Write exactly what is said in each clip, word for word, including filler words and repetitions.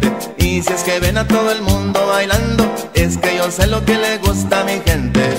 gente. Y si es que ven a todo el mundo bailando, es que yo sé lo que le gusta a mi gente.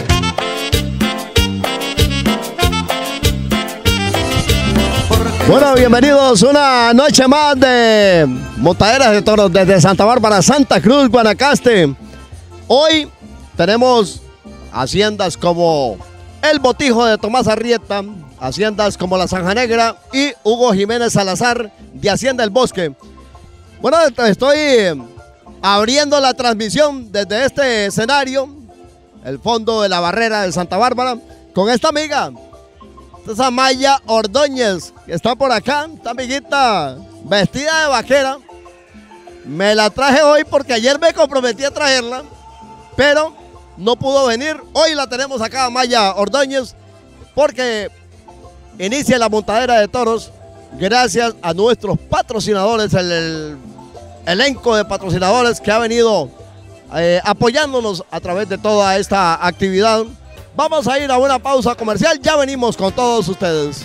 Bueno, bienvenidos una noche más de Montaderas de Toros desde Santa Bárbara, Santa Cruz, Guanacaste. Hoy tenemos haciendas como El Botijo de Tomás Arrieta, haciendas como La Zanja Negra y Hugo Jiménez Salazar de Hacienda El Bosque. Bueno, estoy abriendo la transmisión desde este escenario, el fondo de la barrera de Santa Bárbara, con esta amiga. Esa Maya Ordóñez, que está por acá, esta amiguita vestida de vaquera. Me la traje hoy porque ayer me comprometí a traerla, pero no pudo venir. Hoy la tenemos acá, Maya Ordóñez, porque inicia la montadera de toros gracias a nuestros patrocinadores, el, el elenco de patrocinadores que ha venido eh, apoyándonos a través de toda esta actividad. Vamos a ir a una pausa comercial, ya venimos con todos ustedes.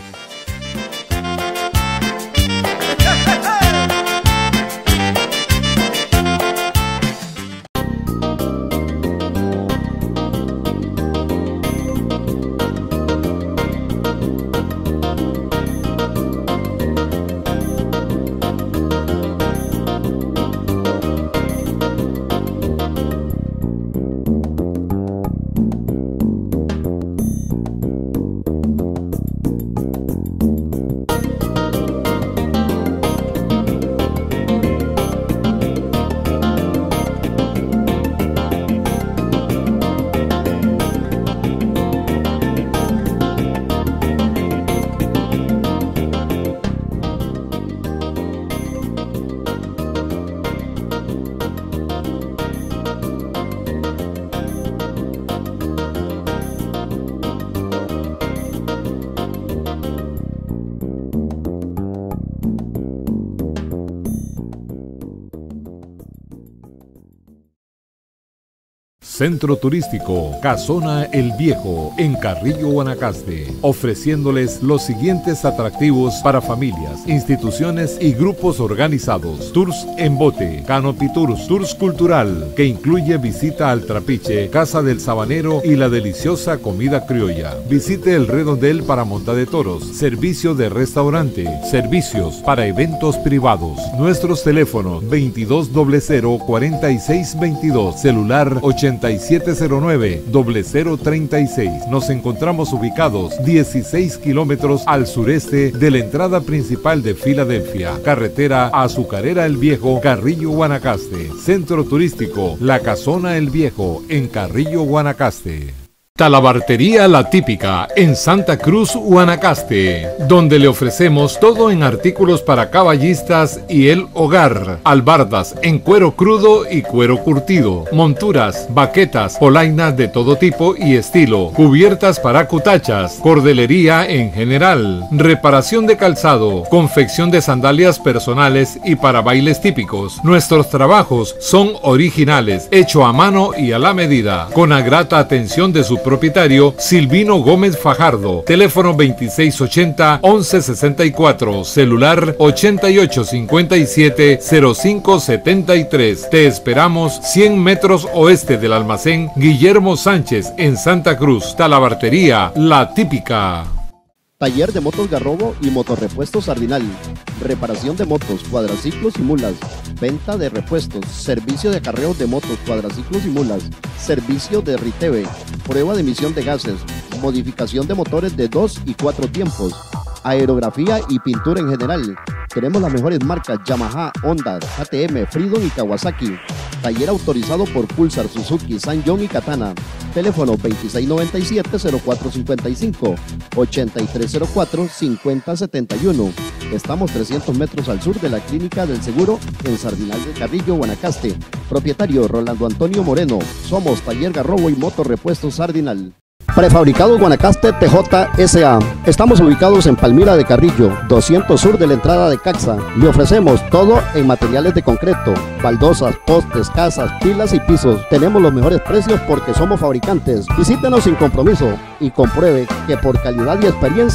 Centro Turístico Casona El Viejo en Carrillo, Guanacaste, ofreciéndoles los siguientes atractivos para familias, instituciones y grupos organizados: tours en bote, canopy tours, tours cultural, que incluye visita al trapiche, casa del sabanero y la deliciosa comida criolla. Visite el redondel para monta de toros, servicio de restaurante, servicios para eventos privados. Nuestros teléfonos: veintidós cero cero, cuarenta y seis veintidós, celular ochenta y siete cero nueve, cero cero treinta y seis. Nos encontramos ubicados dieciséis kilómetros al sureste de la entrada principal de Filadelfia, carretera Azucarera El Viejo, Carrillo, Guanacaste. Centro Turístico La Casona El Viejo en Carrillo, Guanacaste. Talabartería La Típica en Santa Cruz, Guanacaste, donde le ofrecemos todo en artículos para caballistas y el hogar: albardas en cuero crudo y cuero curtido, monturas, baquetas, polainas de todo tipo y estilo, cubiertas para cutachas, cordelería en general, reparación de calzado, confección de sandalias personales y para bailes típicos. Nuestros trabajos son originales, hecho a mano y a la medida, con la grata atención de su propietario Silvino Gómez Fajardo. Teléfono veintiséis ochenta, once sesenta y cuatro, celular ochenta y ocho cincuenta y siete, cero cinco setenta y tres. Te esperamos cien metros oeste del almacén Guillermo Sánchez en Santa Cruz. Talabartería La Típica. Taller de motos Garrobo y motorrepuestos Sardinal. Reparación de motos, cuadraciclos y mulas. Venta de repuestos. Servicio de acarreo de motos, cuadraciclos y mulas. Servicio de Riteve. Prueba de emisión de gases. Modificación de motores de dos y cuatro tiempos. Aerografía y pintura en general. Tenemos las mejores marcas: Yamaha, Honda, K T M, Freedom y Kawasaki. Taller autorizado por Pulsar, Suzuki, San-Yon y Katana. Teléfono veintiséis noventa y siete, cero cuatro cincuenta y cinco, ochenta y tres cero cuatro, cincuenta setenta y uno. Estamos trescientos metros al sur de la Clínica del Seguro en Sardinal del Carrillo, Guanacaste. Propietario Rolando Antonio Moreno. Somos Taller Garrobo y Motorrepuestos Sardinal. Prefabricados Guanacaste T J S A. Estamos ubicados en Palmira de Carrillo, doscientos sur de la entrada de Caxa. Le ofrecemos todo en materiales de concreto: baldosas, postes, casas, pilas y pisos. Tenemos los mejores precios porque somos fabricantes. Visítenos sin compromiso y compruebe que por calidad y experiencia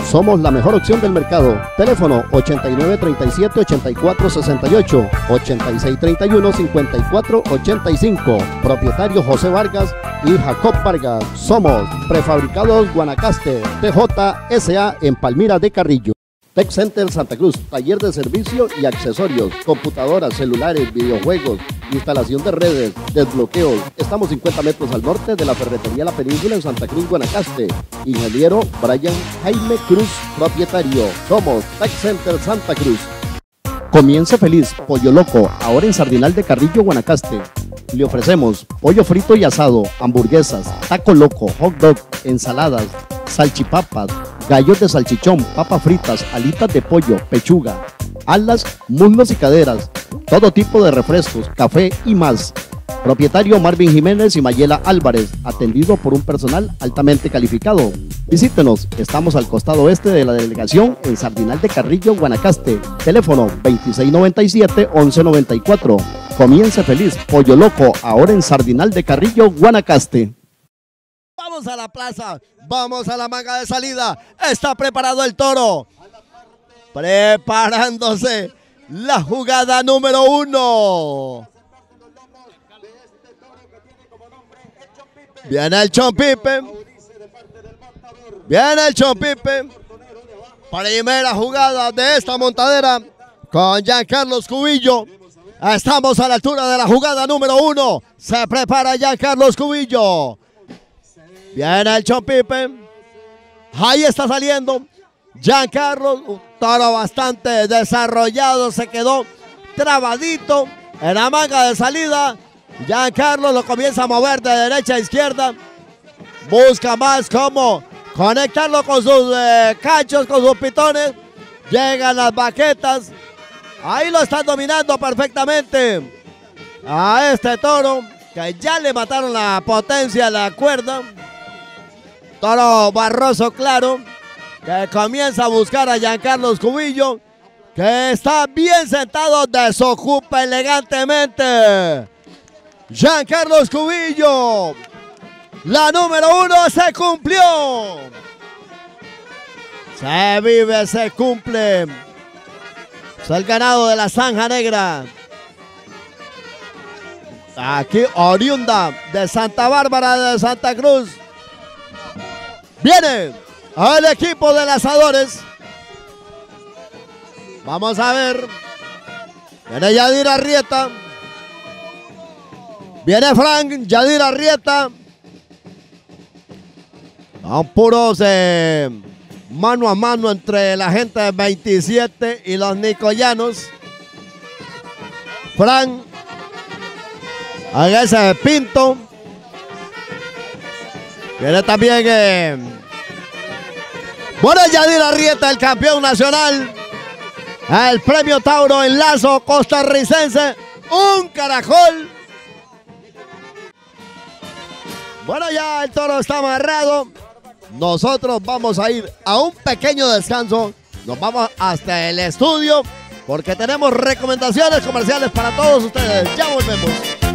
Somos la mejor opción del mercado. Teléfono ochenta y nueve, treinta y siete, ochenta y cuatro, sesenta y ocho, ochenta y seis, treinta y uno, cincuenta y cuatro, ochenta y cinco. Propietario José Vargas y Jacob Vargas. Somos Prefabricados Guanacaste, T J S A en Palmira de Carrillo. Tech Center Santa Cruz, taller de servicio y accesorios, computadoras, celulares, videojuegos, instalación de redes, desbloqueos. Estamos cincuenta metros al norte de la ferretería La Península en Santa Cruz, Guanacaste. Ingeniero Brian Jaime Cruz, propietario. Somos Tech Center Santa Cruz. Comience feliz, Pollo Loco, ahora en Sardinal de Carrillo, Guanacaste. Le ofrecemos pollo frito y asado, hamburguesas, taco loco, hot dog, ensaladas, salchipapas, gallos de salchichón, papas fritas, alitas de pollo, pechuga, alas, muslos y caderas, todo tipo de refrescos, café y más. Propietario Marvin Jiménez y Mayela Álvarez, atendido por un personal altamente calificado. Visítenos, estamos al costado oeste de la delegación en Sardinal de Carrillo, Guanacaste. Teléfono veintiséis noventa y siete, once noventa y cuatro. Comience feliz, Pollo Loco, ahora en Sardinal de Carrillo, Guanacaste. Vamos a la plaza, vamos a la manga de salida. Está preparado el toro. Preparándose la jugada número uno. Viene el Chompipe. Viene el Chompipe. Primera jugada de esta montadera con Giancarlos Cubillo. Estamos a la altura de la jugada número uno. Se prepara Giancarlos Cubillo. Viene el Chompipe. Ahí está saliendo Giancarlos. Un toro bastante desarrollado. Se quedó trabadito en la manga de salida. Giancarlos lo comienza a mover de derecha a izquierda. Busca más cómo conectarlo con sus eh, cachos, con sus pitones. Llegan las baquetas. Ahí lo están dominando perfectamente a este toro, que ya le mataron la potencia a la cuerda. Toro barroso claro, que comienza a buscar a Giancarlos Cubillo, que está bien sentado, desocupa elegantemente. Giancarlos Cubillo, la número uno se cumplió. Se vive, se cumple. Es el ganado de la Zanja Negra. Aquí oriunda de Santa Bárbara de Santa Cruz. Viene el equipo de lanzadores. Vamos a ver. Viene Yadir Arrieta. Viene Frank, Yadir Arrieta. Son puros eh, mano a mano entre la gente de veintisiete y los nicoyanos. Frank. Ahí ese Pinto. Viene también eh, bueno, Yadir Arrieta, el campeón nacional. El premio Tauro en lazo costarricense. Un caracol. Bueno, ya el toro está amarrado. Nosotros vamos a ir a un pequeño descanso. Nos vamos hasta el estudio porque tenemos recomendaciones comerciales para todos ustedes. Ya volvemos.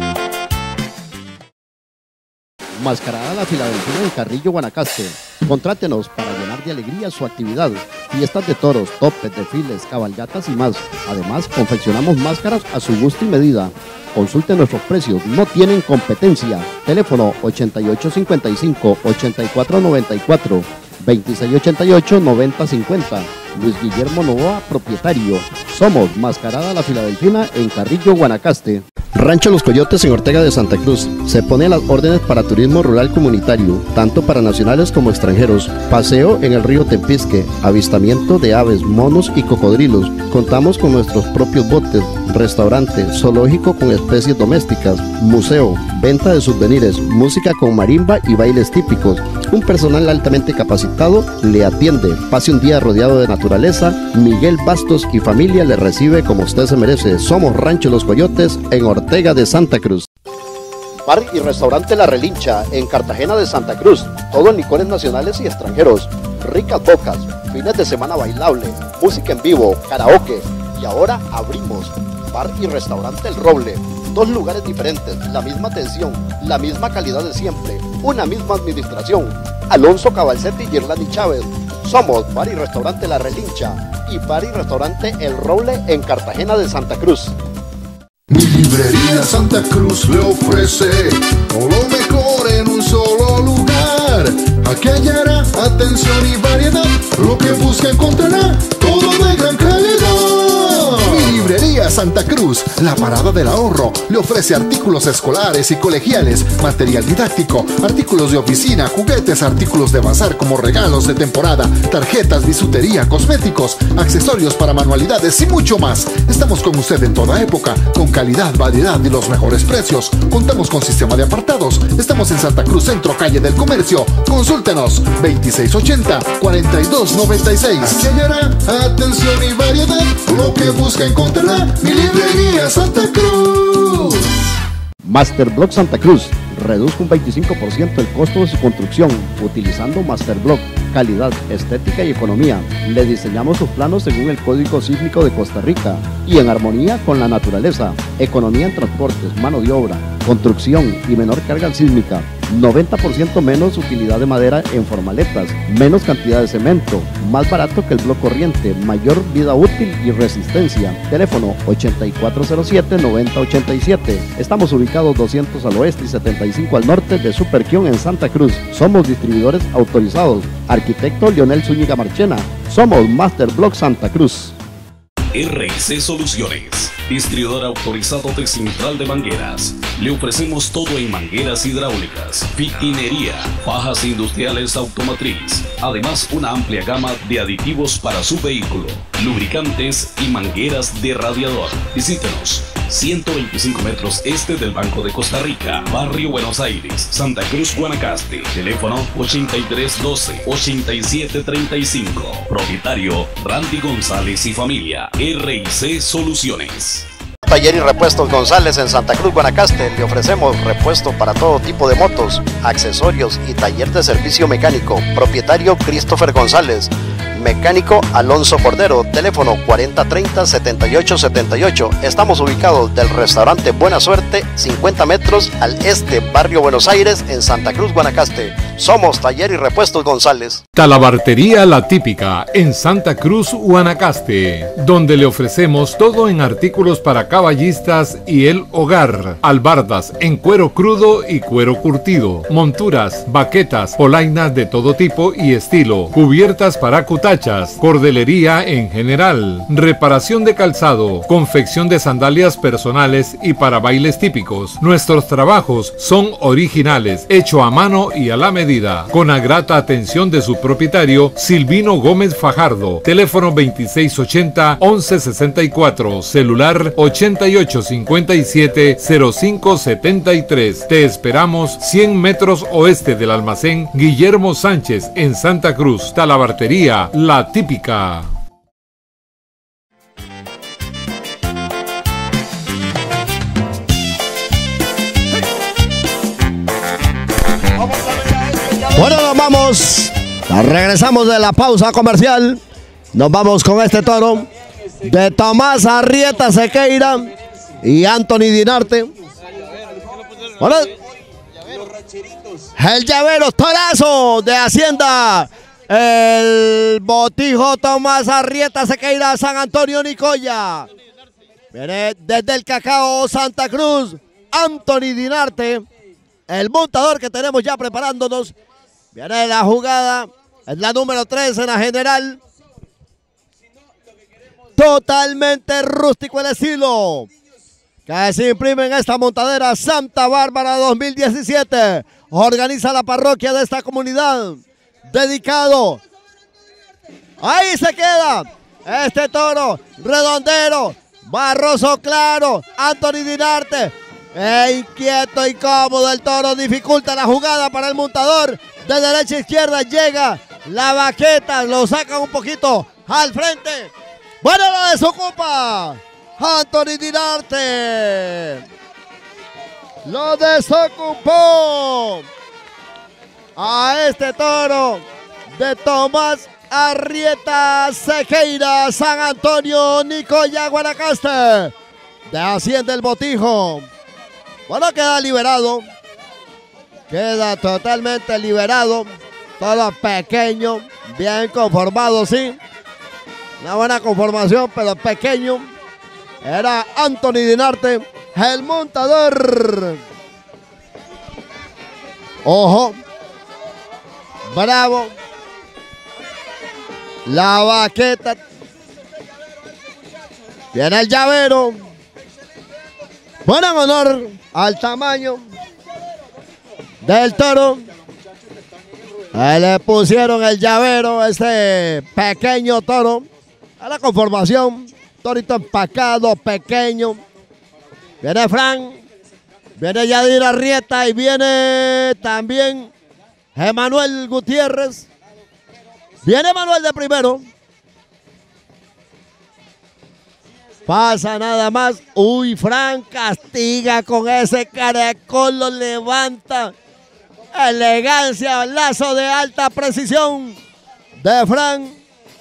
Mascarada La Filadelfia en Carrillo, Guanacaste. Contrátenos para llenar de alegría su actividad. Fiestas de toros, topes, desfiles, cabalgatas y más. Además, confeccionamos máscaras a su gusto y medida. Consulte nuestros precios, no tienen competencia. Teléfono ochenta y ocho cincuenta y cinco, ochenta y cuatro noventa y cuatro, veintiséis ochenta y ocho, noventa cincuenta. Luis Guillermo Novoa, propietario. Somos Mascarada La Filadelfina en Carrillo, Guanacaste. Rancho Los Coyotes en Ortega de Santa Cruz. Se pone a las órdenes para turismo rural comunitario, tanto para nacionales como extranjeros. Paseo en el río Tempisque, avistamiento de aves, monos y cocodrilos. Contamos con nuestros propios botes, restaurante, zoológico con especies domésticas, museo, venta de souvenirs, música con marimba y bailes típicos. Un personal altamente capacitado le atiende. Pase un día rodeado de naturaleza. Miguel Bastos y familia le recibe como usted se merece. Somos Rancho Los Coyotes en Ortega de Santa Cruz. Bar y restaurante La Relincha en Cartagena de Santa Cruz. Todo en licores nacionales y extranjeros. Ricas bocas, fines de semana bailable, música en vivo, karaoke. Y ahora abrimos Bar y restaurante El Roble. Dos lugares diferentes, la misma atención, la misma calidad de siempre, una misma administración. Alonso Cabalcetti y Yerlani Chávez. Somos Bar y Restaurante La Relincha y Bar y Restaurante El Roble en Cartagena de Santa Cruz. Mi librería Santa Cruz le ofrece todo lo mejor en un solo lugar. Aquí hallará atención y variedad, lo que busca encontrará, todo de gran calidad. Mi librería Santa Cruz, la parada del ahorro, le ofrece artículos escolares y colegiales, material didáctico, artículos de oficina, juguetes, artículos de bazar como regalos de temporada, tarjetas, bisutería, cosméticos, accesorios para manualidades y mucho más. Estamos con usted en toda época, con calidad, variedad y los mejores precios. Contamos con sistema de apartados. Estamos en Santa Cruz Centro, calle del Comercio. Consúltenos veintiséis ochenta, cuarenta y dos noventa y seis. Aquí hallará atención y variedad, lo que busca encontrará. Mi librería Santa Cruz. Master Block Santa Cruz. Reduzca un veinticinco por ciento el costo de su construcción utilizando Master Block. Calidad, estética y economía. Le diseñamos sus planos según el Código Sísmico de Costa Rica y en armonía con la naturaleza. Economía en transportes, mano de obra, construcción y menor carga sísmica. noventa por ciento menos utilidad de madera en formaletas, menos cantidad de cemento, más barato que el bloque corriente, mayor vida útil y resistencia. Teléfono ochenta y cuatro cero siete, noventa ochenta y siete. Estamos ubicados doscientos al oeste y setenta y cinco al norte de Superquión en Santa Cruz. Somos distribuidores autorizados. Arquitecto Leonel Zúñiga Marchena. Somos Master Block Santa Cruz. R I C Soluciones, distribuidor autorizado de Central de Mangueras. Le ofrecemos todo en mangueras hidráulicas, fiquinería, fajas industriales automotriz. Además, una amplia gama de aditivos para su vehículo, lubricantes y mangueras de radiador. Visítenos. ciento veinticinco metros este del Banco de Costa Rica, Barrio Buenos Aires, Santa Cruz, Guanacaste. Teléfono ochenta y tres doce, ochenta y siete treinta y cinco. Propietario Randy González y familia. R I C Soluciones. Taller y Repuestos González en Santa Cruz, Guanacaste. Le ofrecemos repuesto para todo tipo de motos, accesorios y taller de servicio mecánico. Propietario Christopher González. Mecánico Alonso Cordero. Teléfono cuarenta treinta, setenta y ocho setenta y ocho. Estamos ubicados del restaurante Buena Suerte, cincuenta metros al este, Barrio Buenos Aires, en Santa Cruz, Guanacaste. Somos Taller y Repuestos González. Talabartería La Típica en Santa Cruz, Guanacaste, donde le ofrecemos todo en artículos para caballistas y el hogar. Albardas en cuero crudo y cuero curtido, monturas, baquetas, polainas de todo tipo y estilo, cubiertas para cutachas, cordelería en general, reparación de calzado, confección de sandalias personales y para bailes típicos. Nuestros trabajos son originales, hecho a mano y a la medida, con la grata atención de su propietario Silvino Gómez Fajardo. Teléfono veintiséis ochenta, once sesenta y cuatro, celular ochenta y ocho cincuenta y siete, cero cinco setenta y tres. Te esperamos cien metros oeste del almacén Guillermo Sánchez en Santa Cruz. Talabartería La Típica. Bueno, nos vamos. Regresamos de la pausa comercial. Nos vamos con este toro de Tomás Arrieta Sequeira y Anthony Dinarte. Bueno, el llavero, torazo de Hacienda. El botijo Tomás Arrieta Sequeira, San Antonio, Nicoya. Viene desde el Cacao, Santa Cruz, Anthony Dinarte. El montador que tenemos ya preparándonos. Viene la jugada, es la número tres en la general. Totalmente rústico el estilo que se imprime en esta montadera Santa Bárbara dos mil diecisiete. Organiza la parroquia de esta comunidad. Dedicado. Ahí se queda este toro redondero, barroso claro. Anthony Dinarte. E inquieto y cómodo el toro, dificulta la jugada para el montador. De derecha a izquierda llega la baqueta, lo sacan un poquito al frente. Bueno, lo desocupa Anthony Dinarte. Lo desocupó a este toro de Tomás Arrieta Sequeira, San Antonio, Nicoya, Guanacaste. De Hacienda el Botijo. Bueno, queda liberado. Queda totalmente liberado. Todo pequeño. bien conformado, sí. Una buena conformación, pero pequeño. Era Anthony Dinarte, el montador. Ojo. Bravo. La baqueta. Viene el llavero. Bueno, en honor al tamaño del toro. Ahí le pusieron el llavero a este pequeño toro. A la conformación. Torito empacado, pequeño. Viene Fran. Viene Yadir Arrieta y viene también Emanuel Gutiérrez. Viene Manuel de primero. Pasa nada más. Uy, Fran castiga con ese caracol, lo levanta. Elegancia, lazo de alta precisión de Fran.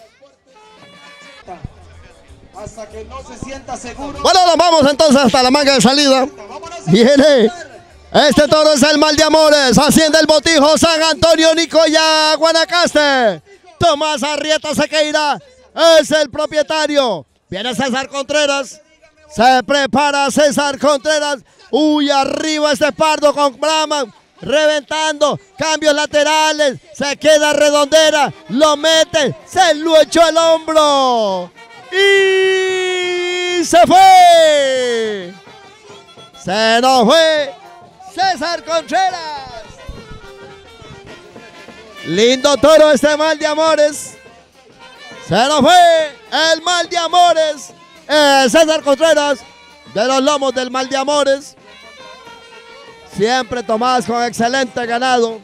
Hasta que no se sienta seguro. Bueno, nos vamos entonces hasta la manga de salida. Viene. Este toro es el Mal de Amores. Hacienda el Botijo, San Antonio, Nicoya, Guanacaste. Tomás Arrieta Sequeira es el propietario. Viene César Contreras. Se prepara César Contreras. Uy, arriba este pardo con Brahman. Reventando. Cambios laterales. Se queda redondera. Lo mete. Se lo echó el hombro. Y se fue. Se nos fue César Contreras. Lindo toro este Mal de Amores. Se nos fue el Mal de Amores. Eh, César Contreras, de los lomos del Mal de Amores. Siempre Tomás con excelente ganado.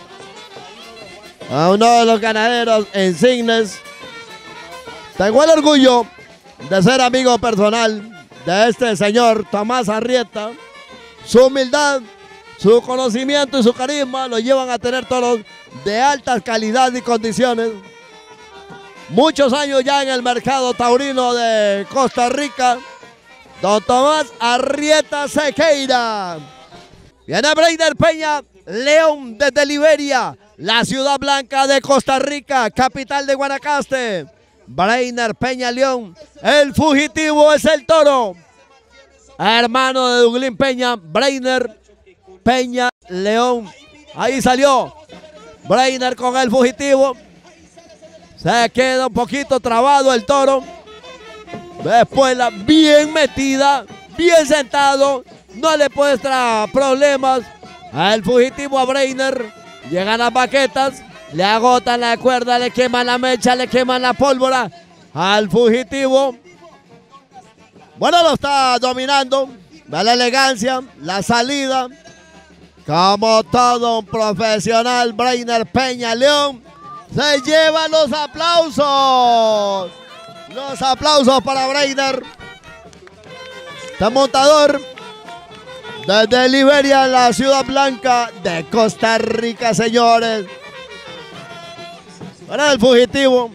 A uno de los ganaderos insignes. Tengo el orgullo de ser amigo personal de este señor Tomás Arrieta. Su humildad, su conocimiento y su carisma lo llevan a tener toros de alta calidad y condiciones. Muchos años ya en el mercado taurino de Costa Rica. Don Tomás Arrieta Sequeira. Viene Breiner Peña León desde Liberia, la ciudad blanca de Costa Rica, capital de Guanacaste. Breiner Peña León, el fugitivo es el toro. Hermano de Duglín Peña, Breiner Peña León. Ahí salió Breiner con el fugitivo. Se queda un poquito trabado el toro. Después la bien metida, bien sentado. No le puede traer problemas al fugitivo a Breiner. Llegan las baquetas. Le agotan la cuerda, le queman la mecha, le queman la pólvora al fugitivo. Bueno, lo está dominando. Ve la elegancia, la salida. Como todo un profesional, Breiner Peña León se lleva los aplausos. Los aplausos para Breiner. Este montador desde Liberia, la ciudad blanca de Costa Rica, señores. Para el fugitivo.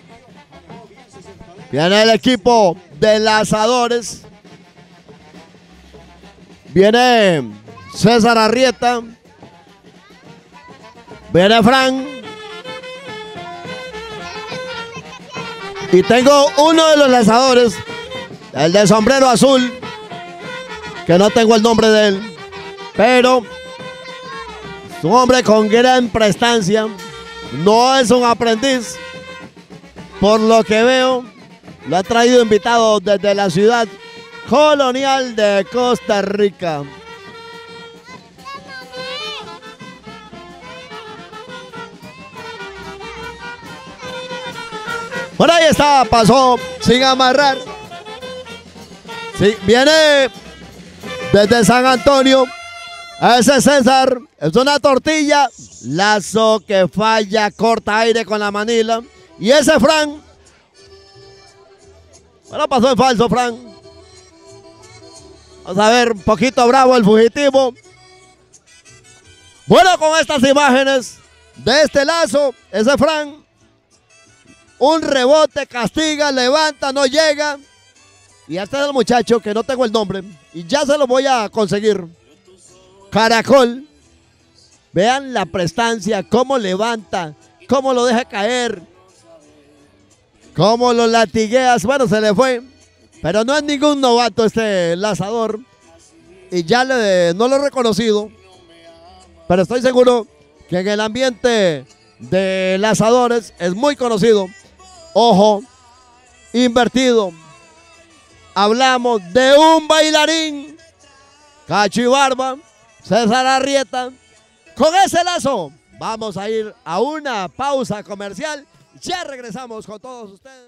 Viene el equipo de Lazadores. Viene César Arrieta. Viene Fran. Y tengo uno de los Lazadores, el de sombrero azul, que no tengo el nombre de él, pero es un hombre con gran prestancia. No es un aprendiz, por lo que veo. Lo ha traído invitado desde la ciudad colonial de Costa Rica. Por ahí está, pasó sin amarrar. Sí, viene desde San Antonio. Ese César es una tortilla. Lazo que falla, corta aire con la manila. Y ese Fran. Bueno, pasó en falso, Fran. Vamos a ver, un poquito bravo el fugitivo. Bueno, con estas imágenes de este lazo, ese Fran. Un rebote, castiga, levanta, no llega. Y este es el muchacho que no tengo el nombre. Y ya se lo voy a conseguir. Caracol. Vean la prestancia, cómo levanta, cómo lo deja caer. como lo latigueas. Bueno, se le fue, pero no es ningún novato este lanzador. Y ya le, no lo he reconocido, pero estoy seguro que en el ambiente de lanzadores es muy conocido. Ojo, invertido. Hablamos de un bailarín, Cachibarba, César Arrieta. Con ese lazo vamos a ir a una pausa comercial. Ya regresamos con todos ustedes.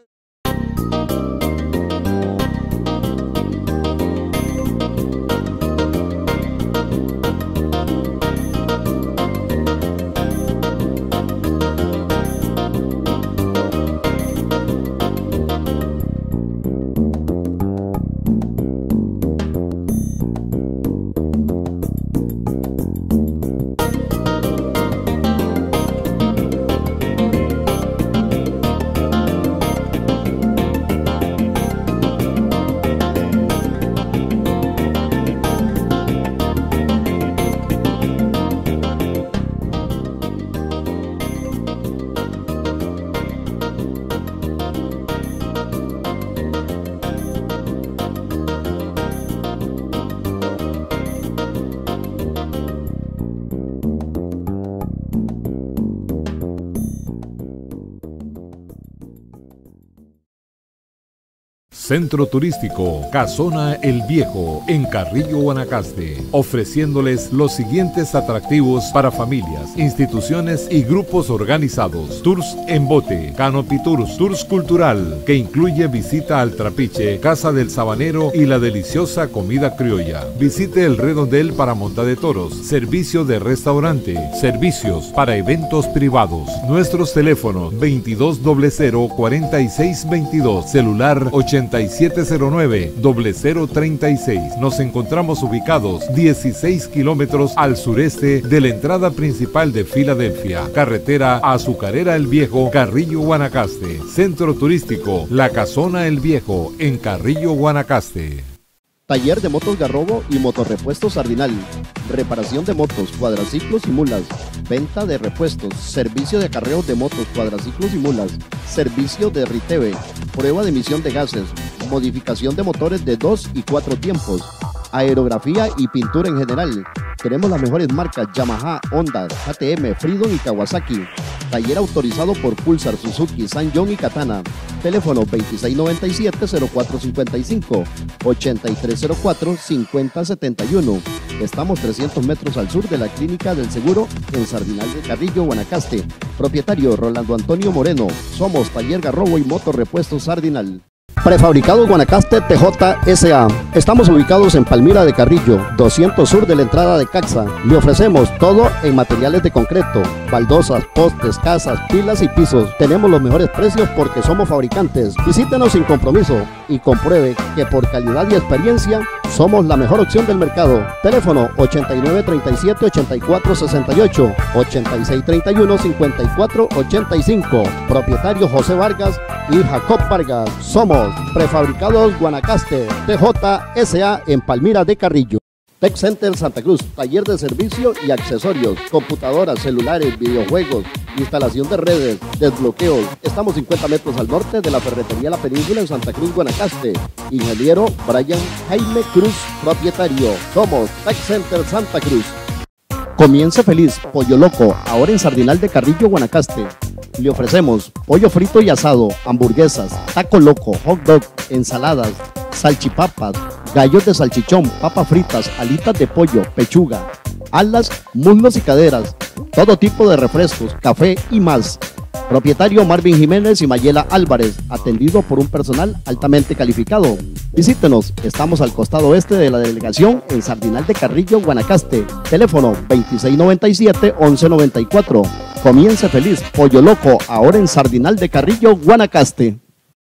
Centro Turístico Casona El Viejo en Carrillo, Guanacaste, ofreciéndoles los siguientes atractivos para familias, instituciones y grupos organizados: tours en bote, canopy tours, tours cultural, que incluye visita al Trapiche, Casa del Sabanero y la deliciosa comida criolla. Visite el redondel para monta de toros, servicio de restaurante, servicios para eventos privados. Nuestros teléfonos: veintidós cero cero, cuarenta y seis veintidós, celular ochenta y siete cero nueve, cero cero treinta y seis. Nos encontramos ubicados dieciséis kilómetros al sureste de la entrada principal de Filadelfia, carretera Azucarera El Viejo, Carrillo, Guanacaste. Centro Turístico La Casona El Viejo en Carrillo, Guanacaste. Taller de motos Garrobo y motorrepuestos Sardinal. Reparación de motos, cuadraciclos y mulas. Venta de repuestos. Servicio de acarreo de motos, cuadraciclos y mulas. Servicio de Riteve. Prueba de emisión de gases. Modificación de motores de dos y cuatro tiempos. Aerografía y pintura en general. Tenemos las mejores marcas: Yamaha, Honda, K T M, Freedom y Kawasaki. Taller autorizado por Pulsar, Suzuki, Sanyong y Katana. Teléfono veintiséis noventa y siete, cero cuatro cincuenta y cinco, ochenta y tres cero cuatro, cincuenta setenta y uno. Estamos trescientos metros al sur de la Clínica del Seguro en Sardinal de Carrillo, Guanacaste. Propietario Rolando Antonio Moreno. Somos Taller Garrobo y Motorrepuestos Sardinal. Prefabricados Guanacaste T J S A. Estamos ubicados en Palmira de Carrillo, doscientos sur de la entrada de Caxa. Le ofrecemos todo en materiales de concreto: baldosas, postes, casas, pilas y pisos. Tenemos los mejores precios porque somos fabricantes. Visítenos sin compromiso y compruebe que por calidad y experiencia somos la mejor opción del mercado. Teléfono ochenta y nueve treinta y siete, ochenta y cuatro sesenta y ocho, ochenta y seis treinta y uno, cincuenta y cuatro ochenta y cinco. Propietario José Vargas y Jacob Vargas. Somos Prefabricados Guanacaste T J S A en Palmira de Carrillo. Tech Center Santa Cruz, taller de servicio y accesorios, computadoras, celulares, videojuegos, instalación de redes, desbloqueos. Estamos cincuenta metros al norte de la ferretería La Península en Santa Cruz, Guanacaste. Ingeniero Brian Jaime Cruz, propietario. Somos Tech Center Santa Cruz. Comience feliz, Pollo Loco, ahora en Sardinal de Carrillo, Guanacaste. Le ofrecemos pollo frito y asado, hamburguesas, taco loco, hot dog, ensaladas, salchipapas, gallos de salchichón, papas fritas, alitas de pollo, pechuga, alas, muslos y caderas, todo tipo de refrescos, café y más. Propietario Marvin Jiménez y Mayela Álvarez, atendido por un personal altamente calificado. Visítenos, estamos al costado este de la delegación en Sardinal de Carrillo, Guanacaste. Teléfono veintiséis noventa y siete, once noventa y cuatro. Comience feliz, Pollo Loco, ahora en Sardinal de Carrillo, Guanacaste.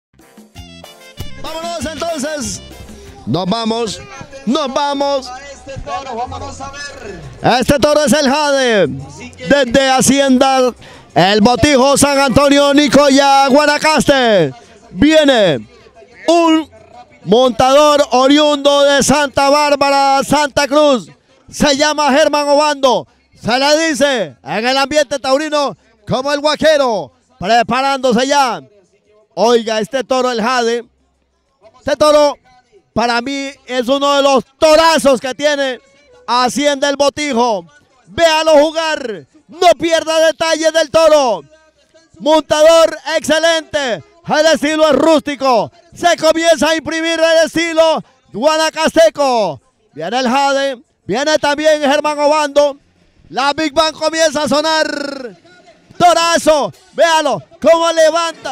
Vámonos entonces. Nos vamos, nos vamos. Este toro, vámonos a ver. Este toro es el Jade, desde Hacienda El Botijo, San Antonio, Nicoya, Guanacaste. Viene un montador oriundo de Santa Bárbara, Santa Cruz. Se llama Germán Obando. Se le dice en el ambiente taurino como el Guaquero. Preparándose ya Oiga, este toro, el Jade. Este toro, para mí, es uno de los torazos que tiene Hacienda El Botijo. Véalo jugar. No pierda detalles del toro. Montador excelente. El estilo es rústico. Se comienza a imprimir el estilo guanacasteco. Viene el Jade. Viene también Germán Obando. La Big Bang comienza a sonar. Torazo. Véalo cómo levanta.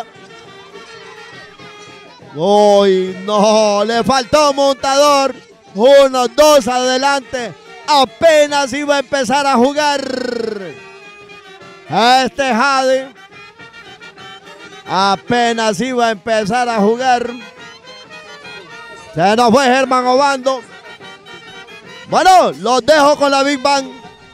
Uy, no. Le faltó montador. Uno, dos adelante. Apenas iba a empezar a jugar. Este Jade. Apenas iba a empezar a jugar. Se nos fue Germán Obando. Bueno, los dejo con la Big Bang.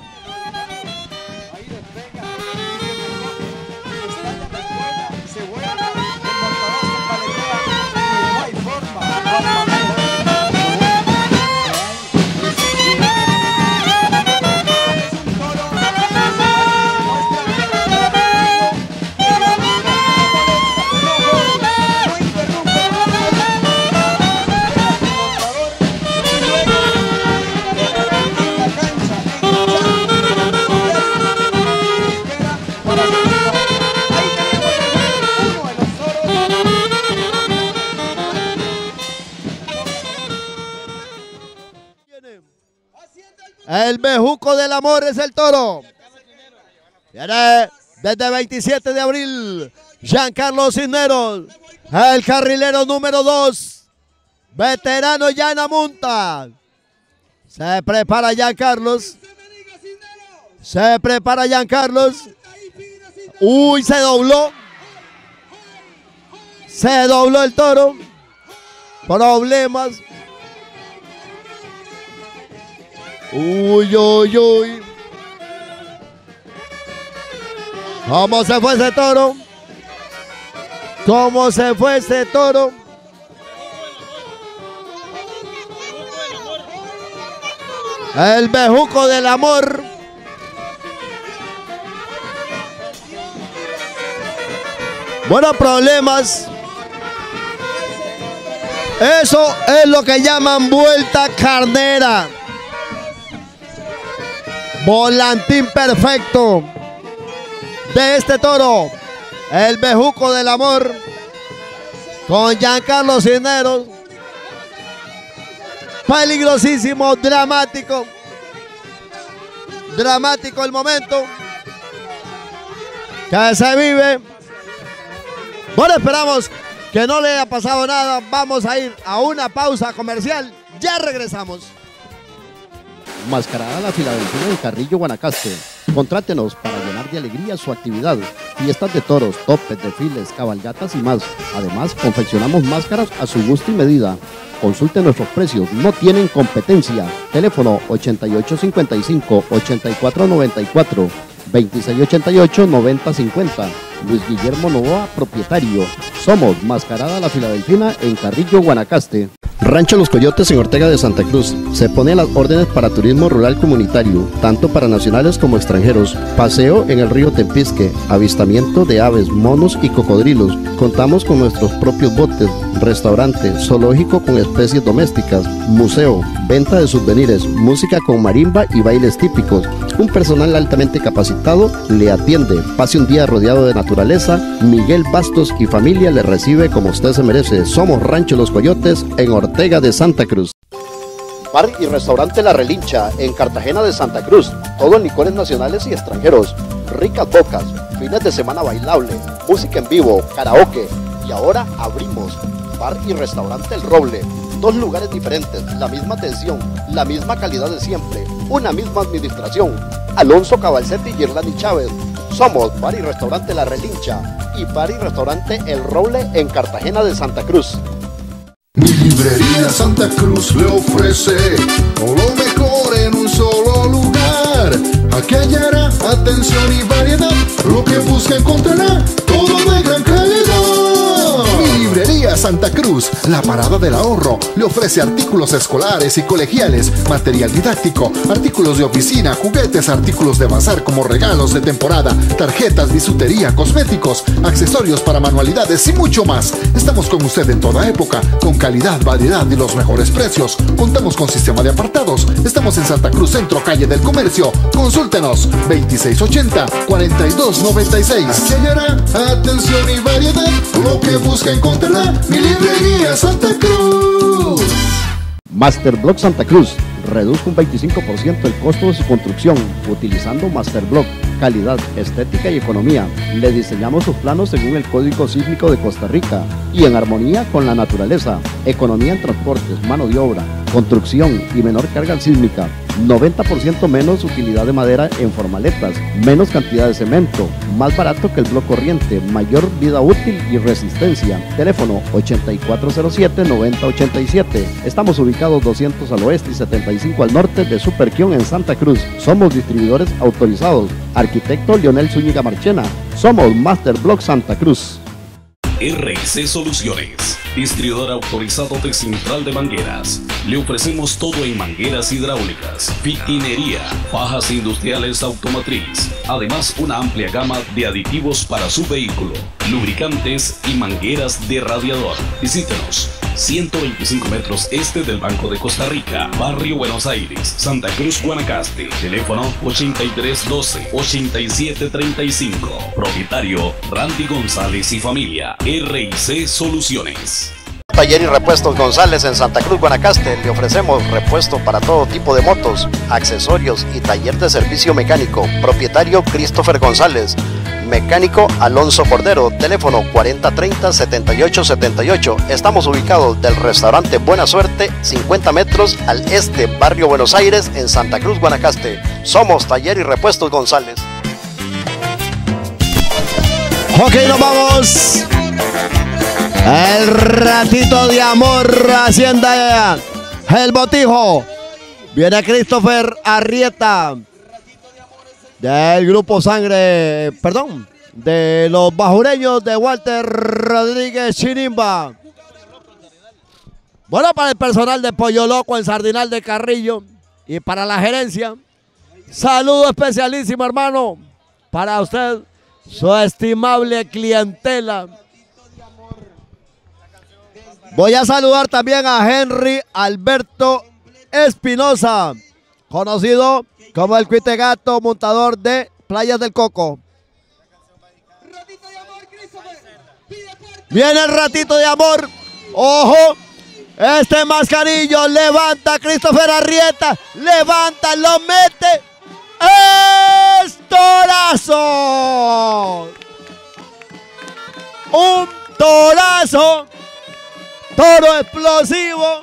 El bejuco del amor es el toro. Viene desde veintisiete de abril. Giancarlo Cisneros. El carrilero número dos. Veterano Llana Munta. Se prepara Giancarlos. Se prepara Giancarlos. Uy, se dobló. Se dobló el toro. Problemas. Uy, uy, uy. ¿Cómo se fue ese toro? ¿Cómo se fue ese toro? El bejuco del amor. Buenos problemas. Eso es lo que llaman vuelta carnera. Volantín perfecto de este toro. El bejuco del amor con Giancarlo Cisneros. Peligrosísimo, dramático. Dramático el momento que se vive. Bueno, esperamos que no le haya pasado nada. Vamos a ir a una pausa comercial. Ya regresamos. Mascarada La Filadelfia en Carrillo, Guanacaste. Contrátenos para llenar de alegría su actividad. Fiestas de toros, topes, desfiles, cabalgatas y más. Además, confeccionamos máscaras a su gusto y medida. Consulte nuestros precios, no tienen competencia. Teléfono ochenta y ocho cincuenta y cinco, ochenta y cuatro noventa y cuatro, veintiséis ochenta y ocho, noventa cincuenta. Luis Guillermo Novoa, propietario. Somos Mascarada La Filadelfina en Carrillo, Guanacaste. Rancho Los Coyotes en Ortega de Santa Cruz. Se pone a las órdenes para turismo rural comunitario, tanto para nacionales como extranjeros. Paseo en el río Tempisque, avistamiento de aves, monos y cocodrilos. Contamos con nuestros propios botes, restaurante, zoológico con especies domésticas, museo, venta de souvenirs, música con marimba y bailes típicos. Un personal altamente capacitado le atiende. Pase un día rodeado de naturaleza. Miguel Bastos y familia le recibe como usted se merece. Somos Rancho Los Coyotes en Ortega de Santa Cruz. Bar y restaurante La Relincha en Cartagena de Santa Cruz. Todo en licores nacionales y extranjeros. Ricas bocas, fines de semana bailable, música en vivo, karaoke. Y ahora abrimos Bar y restaurante El Roble. Dos lugares diferentes, la misma atención, la misma calidad de siempre, una misma administración. Alonso Cabalcetti y Girlani Chávez. Somos Bar y Restaurante La Relincha y Bar y Restaurante El Roble en Cartagena de Santa Cruz. Mi librería Santa Cruz le ofrece todo lo mejor en un solo lugar. Aquí hallará atención y variedad, lo que busca encontrará, todo de gran calidad. Mi librería Ferretería Santa Cruz, la parada del ahorro, le ofrece artículos escolares y colegiales, material didáctico, artículos de oficina, juguetes, artículos de bazar como regalos de temporada, tarjetas, bisutería, cosméticos, accesorios para manualidades y mucho más. Estamos con usted en toda época, con calidad, variedad y los mejores precios. Contamos con sistema de apartados. Estamos en Santa Cruz Centro, calle del Comercio. Consúltenos veintiséis ochenta, cuarenta y dos noventa y seis. Aquí hallará atención y variedad, lo que busca encontrará mi librería Santa Cruz. Masterblock Santa Cruz. Reduzca un veinticinco por ciento el costo de su construcción utilizando Masterblock. Calidad, estética y economía. Le diseñamos sus planos según el Código Sísmico de Costa Rica y en armonía con la naturaleza. Economía en transportes, mano de obra, construcción y menor carga sísmica. noventa por ciento menos utilidad de madera en formaletas, menos cantidad de cemento, más barato que el bloque corriente, mayor vida útil y resistencia. Teléfono ochenta y cuatro cero siete, noventa ochenta y siete. Estamos ubicados doscientos al oeste y setenta y cinco al norte de Superquión en Santa Cruz. Somos distribuidores autorizados. Arquitecto Leonel Zúñiga Marchena. Somos Masterblock Santa Cruz. R C Soluciones, distribuidor autorizado de Central de Mangueras. Le ofrecemos todo en mangueras hidráulicas, fiquinería, fajas industriales automotriz. Además, una amplia gama de aditivos para su vehículo, lubricantes y mangueras de radiador. Visítenos. ciento veinticinco metros este del Banco de Costa Rica, Barrio Buenos Aires, Santa Cruz, Guanacaste. Teléfono ochenta y tres doce, ochenta y siete treinta y cinco. Propietario Randy González y familia. R C Soluciones. Taller y Repuestos González en Santa Cruz, Guanacaste. Le ofrecemos repuesto para todo tipo de motos, accesorios y taller de servicio mecánico. Propietario Christopher González. Mecánico Alonso Cordero. Teléfono cuarenta treinta, setenta y ocho setenta y ocho. Estamos ubicados del restaurante Buena Suerte, cincuenta metros al este, Barrio Buenos Aires, en Santa Cruz, Guanacaste. Somos Taller y Repuestos González. Ok, nos vamos. El ratito de amor, Hacienda El Botijo. Viene Christopher Arrieta del grupo Sangre, perdón, de los bajureños de Walter Rodríguez Chinimba. Bueno, para el personal de Pollo Loco en Sardinal de Carrillo y para la gerencia, saludo especialísimo, hermano, para usted, su estimable clientela. Voy a saludar también a Henry Alberto Espinosa, conocido como el Cuite Gato, montador de Playas del Coco. Viene el ratito de amor. Ojo, este mascarillo levanta a Christopher Arrieta, levanta, lo mete. ¡Es torazo! Un torazo. Toro explosivo,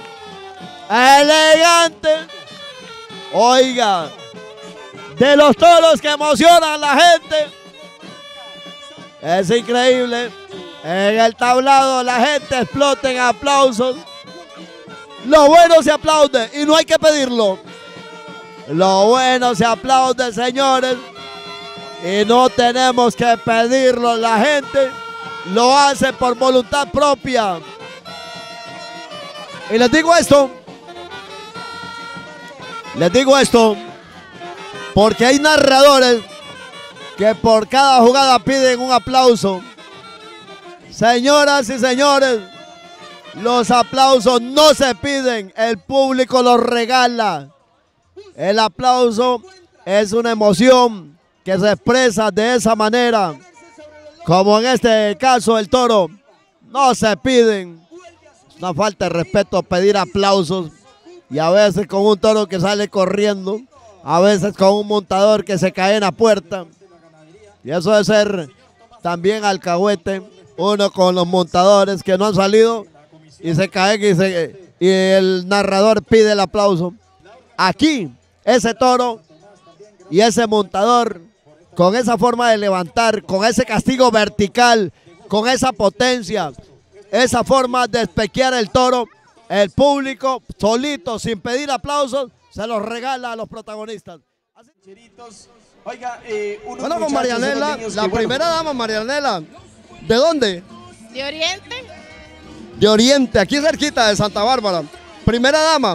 elegante. Oiga, de los toros que emocionan a la gente. Es increíble. En el tablado la gente explota en aplausos. Lo bueno se aplaude y no hay que pedirlo. Lo bueno se aplaude, señores, y no tenemos que pedirlo. La gente lo hace por voluntad propia. Y les digo esto, les digo esto, porque hay narradores que por cada jugada piden un aplauso. Señoras y señores, los aplausos no se piden, el público los regala. El aplauso es una emoción que se expresa de esa manera, como en este caso el toro. No se piden. Una falta de respeto pedir aplausos, y a veces con un toro que sale corriendo, a veces con un montador que se cae en la puerta, y eso de ser también alcahuete, uno con los montadores que no han salido y se caen y, se, y el narrador pide el aplauso. Aquí ese toro y ese montador con esa forma de levantar, con ese castigo vertical, con esa potencia, esa forma de espequear el toro, el público solito, sin pedir aplausos, se los regala a los protagonistas. Así... Oiga, eh, bueno, con Marianela, la que, primera bueno, dama, Marianela. ¿De dónde? De Oriente. de Oriente, aquí cerquita de Santa Bárbara. Primera dama,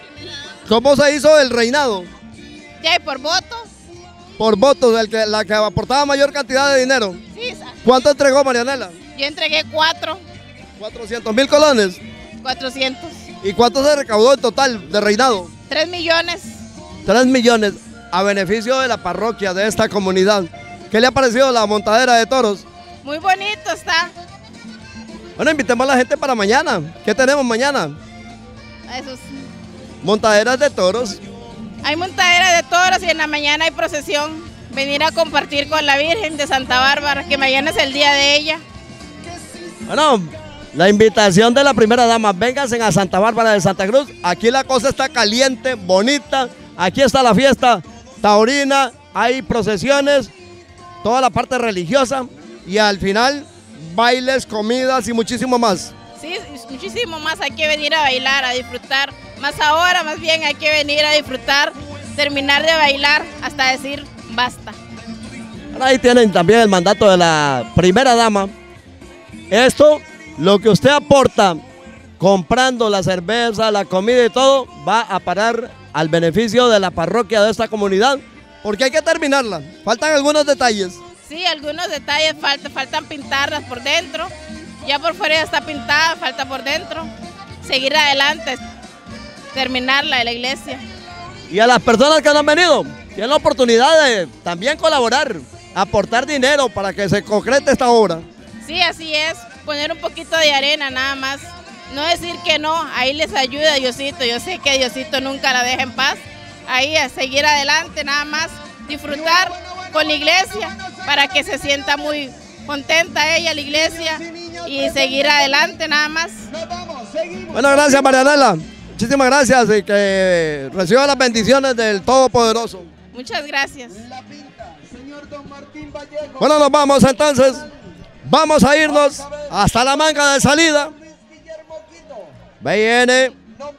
¿cómo se hizo el reinado? Ya, por voto. Por votos, el que, la que aportaba mayor cantidad de dinero. Sí. ¿Cuánto entregó Marianela? Yo entregué cuatro. cuatrocientos mil colones. cuatrocientos. ¿Y cuánto se recaudó en total de reinado? Tres millones. Tres millones a beneficio de la parroquia de esta comunidad. ¿Qué le ha parecido la montadera de toros? Muy bonito está. Bueno, invitemos a la gente para mañana. ¿Qué tenemos mañana? Esos. Montaderas de toros. Hay montadera de toros y en la mañana hay procesión. Venir a compartir con la Virgen de Santa Bárbara, que mañana es el día de ella. Bueno, la invitación de la primera dama, vénganse a Santa Bárbara de Santa Cruz. Aquí la cosa está caliente, bonita. Aquí está la fiesta taurina, hay procesiones, toda la parte religiosa y al final bailes, comidas y muchísimo más. Sí, muchísimo más. Hay que venir a bailar, a disfrutar. Más ahora, más bien, hay que venir a disfrutar, terminar de bailar hasta decir basta. Ahí tienen también el mandato de la primera dama. Esto, lo que usted aporta comprando la cerveza, la comida y todo, va a parar al beneficio de la parroquia de esta comunidad, porque hay que terminarla. Faltan algunos detalles. Sí, algunos detalles faltan, faltan pintarlas por dentro. Ya por fuera ya está pintada, falta por dentro. Seguir adelante, terminarla de la iglesia. Y a las personas que no han venido, tienen la oportunidad de también colaborar, aportar dinero para que se concrete esta obra. Sí, así es, poner un poquito de arena nada más. No decir que no, ahí les ayuda Diosito. Yo sé que Diosito nunca la deja en paz. Ahí a seguir adelante nada más, disfrutar con la iglesia para que se sienta muy contenta ella, la iglesia, y seguir adelante nada más. Bueno, gracias Marianela. Muchísimas gracias y que reciba las bendiciones del Todopoderoso. Muchas gracias. Bueno, nos vamos entonces. Vamos a irnos hasta la manga de salida. Viene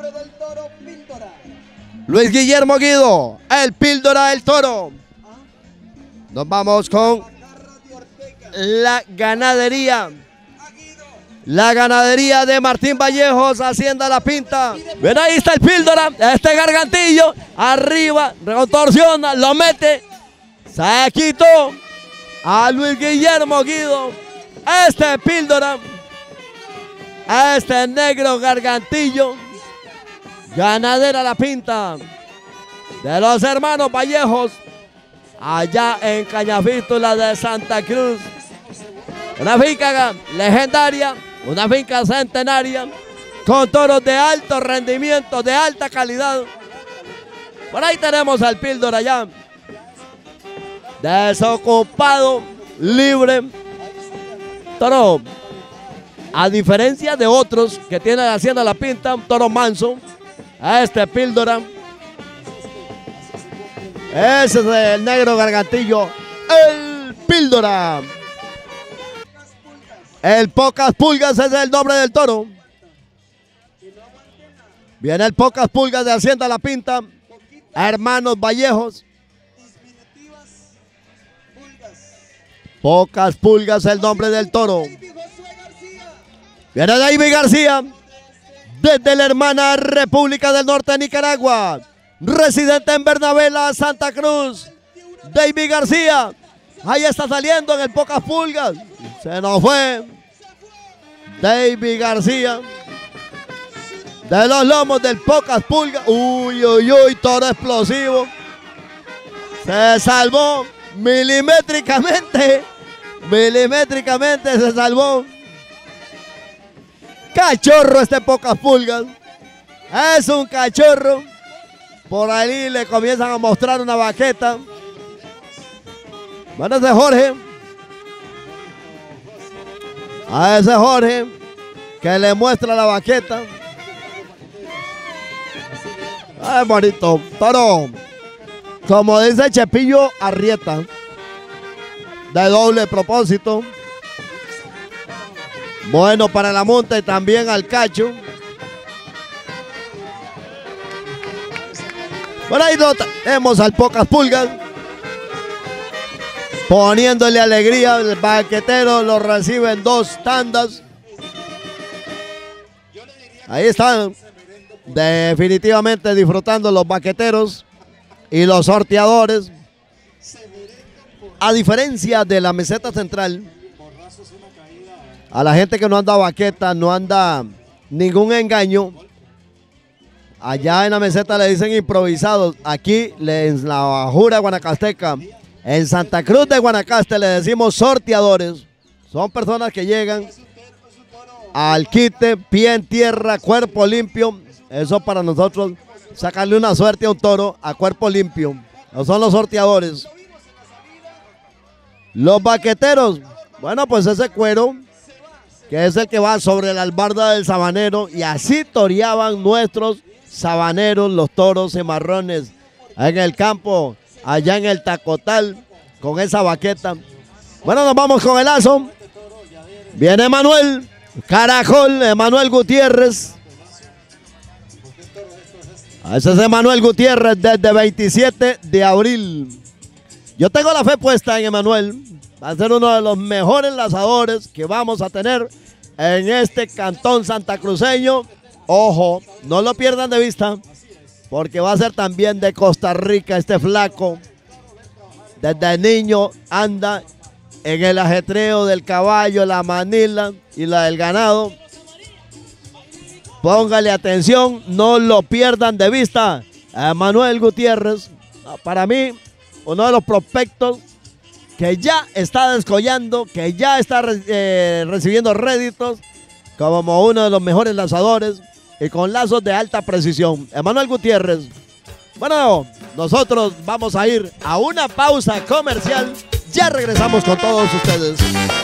Luis Guillermo Guido, el Píldora del Toro. Nos vamos con la ganadería. La ganadería de Martín Vallejos, Hacienda La Pinta. Ven, ahí está el Píldora, este gargantillo, arriba, recontorsiona, lo mete, se quitó a Luis Guillermo Guido. Este Píldora, este negro gargantillo, ganadera La Pinta, de los hermanos Vallejos, allá en Cañafístula de Santa Cruz. Una finca legendaria, una finca centenaria, con toros de alto rendimiento, de alta calidad. Por ahí tenemos al Píldora ya, desocupado, libre. Toro, a diferencia de otros que tienen Hacienda La Pinta, un toro manso, a este Píldora. Ese es el negro gargantillo, el Píldora. El Pocas Pulgas es el nombre del toro. Viene el Pocas Pulgas de Hacienda La Pinta, hermanos Vallejos. Pocas Pulgas es el nombre del toro. Viene David García, desde la hermana República del Norte de Nicaragua, residente en Bernabela, Santa Cruz. David García, ahí está saliendo en el Pocas Pulgas. Se nos fue David García, de los lomos del Pocas Pulgas. Uy, uy, uy, toro explosivo. Se salvó milimétricamente. Milimétricamente se salvó. Cachorro este Pocas Pulgas. Es un cachorro. Por ahí le comienzan a mostrar una baqueta. Bueno, ese Jorge. A ese Jorge que le muestra la baqueta. Ay, bonito. Toro, como dice Chepillo Arrieta, de doble propósito. Bueno para la monta y también al cacho. Por ahí lo tenemos al Pocas Pulgas, poniéndole alegría. El baquetero lo recibe en dos tandas. Ahí están definitivamente disfrutando los baqueteros y los sorteadores. A diferencia de la meseta central, a la gente que no anda baqueta, no anda ningún engaño. Allá en la meseta le dicen improvisados. Aquí en la Bajura Guanacasteca, en Santa Cruz de Guanacaste, le decimos sorteadores. Son personas que llegan al quite, pie en tierra, cuerpo limpio. Eso para nosotros, sacarle una suerte a un toro a cuerpo limpio. No son los sorteadores. Los baqueteros, bueno, pues ese cuero, que es el que va sobre la albarda del sabanero, y así toreaban nuestros sabaneros, los toros cimarrones, en el campo, allá en el Tacotal, con esa baqueta. Bueno, nos vamos con el lazo. Viene Manuel Caracol, Emanuel Gutiérrez. Ese es Emanuel Gutiérrez desde veintisiete de abril. Yo tengo la fe puesta en Emanuel. Va a ser uno de los mejores lanzadores que vamos a tener en este cantón santacruceño. Ojo, no lo pierdan de vista, porque va a ser también de Costa Rica este flaco. Desde niño anda en el ajetreo del caballo, la manila y la del ganado. Póngale atención, no lo pierdan de vista. A Manuel Gutiérrez, para mí, uno de los prospectos que ya está descollando, que ya está eh, recibiendo réditos como uno de los mejores lanzadores y con lazos de alta precisión. Emanuel Gutiérrez. Bueno, nosotros vamos a ir a una pausa comercial. Ya regresamos con todos ustedes.